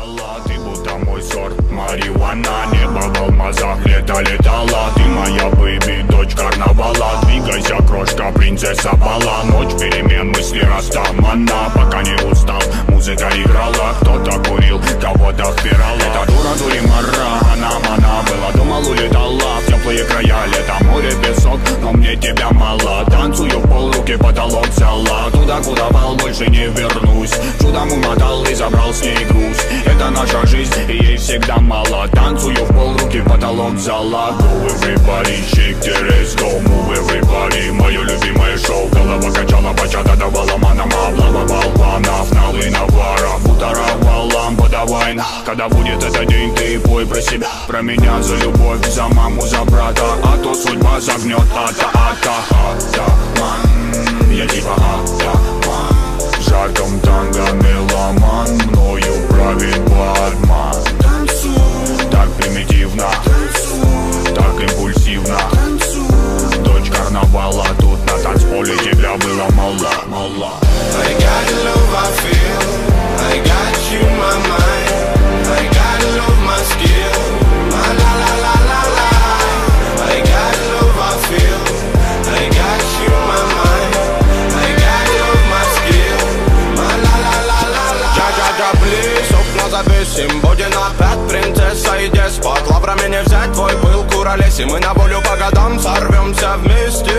летала, ты будто мой сорт марихуана. Небо в алмазах, лето летала. Ты моя бэйби, дочь карнавала. Двигайся, крошка, принцесса бала. Ночь перемен, мысли растамана. Пока не устал, музыка играла. Кто-то курил, кого-то впирал. Это дура, дуримара, она была, думал, улетала в теплые края. Лето, море, песок, но мне тебя мало. Танцую в пол, руки потолок взяла. Туда, куда вал, больше не вернусь. Чудом умотал и забрал с ней груз. Это наша жизнь, и ей всегда мало. Танцую в пол, руки потолок взяла. Go everybody, shake the ass, go move everybody. Мое любимое шоу, голова качала, бачата давала манама. Облава болванов, налы навара. Бутарова, лампа, давай на. Когда будет этот день, ты пой про себя. Про меня, за любовь, за маму, за брата. А то судьба загнет, атаман. Я типа атаман. В жарком танго меломан. Мною правит бармен. Так примитивно, так импульсивно. Дочь карнавала, тут на танцполе тебя было мало. I got the love I feel, I got you my mind, I got the love my skill, my la la la la la. I got the love I feel, I got you my mind, I got the love my skill, my la la la la la. Джа-джа-джа, плиз, окна завесим, будем опять принцесса и деспот. Лаврами не взять твой пыл, куролесим, мы на волю по годам сорвемся вместе.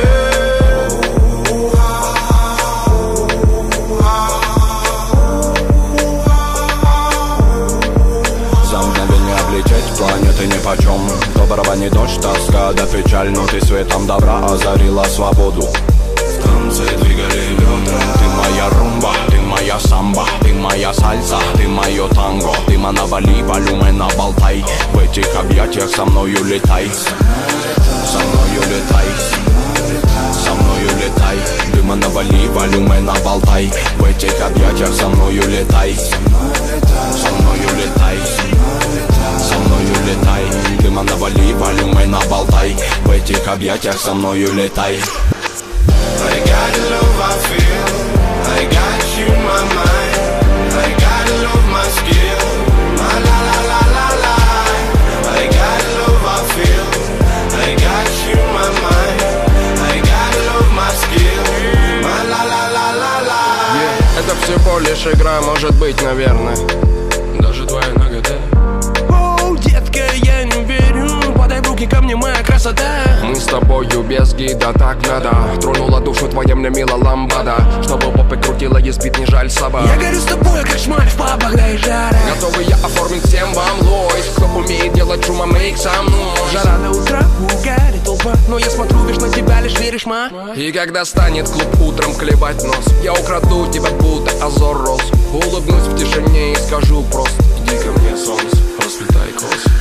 Планеты нипочем, доброго не дождь, тоска да печаль. Но ты светом добра озарила свободу. В танце двигали бедра. Ты моя румба, ты моя самба, ты моя сальса, ты мое танго. Ты манавали, волюмена болтай. В этих объятиях со мною летай. Со мною летай. Со мною летай. Ты манавали, волюмена болтай. В этих объятиях со мною летай. Со мною летай. Со мною летай, дыма навали, волюмена болтай. В этих объятиях со мною летай. I got the love I feel, I got you my mind, I got the love my skill, my la la la la la. I got the love I feel, I got you my mind, I got the love my skill, my la la la la la. Это всего лишь игра, может быть, наверное. Даже твоя нагота. Детка, я не верю, подай в руки ко мне, моя красота. Мы с тобою без гида, так надо. Тронула душу твоя мне мила ламбада. Чтобы попы крутила, есть бит, не жаль собак. Я горю с тобой, как шмаль в пабах, да и жара. Готовы я оформить всем вам лойс. Кто умеет делать шума, мейк со мной. Жара до утра, угарит толпа. Но я смотрю, видишь, на тебя лишь веришь, ма. И когда станет клуб утром клевать нос, я украду тебя, будто Азор роз. Улыбнусь в тишине и скажу просто: иди ко мне, солнце, расцветай кос.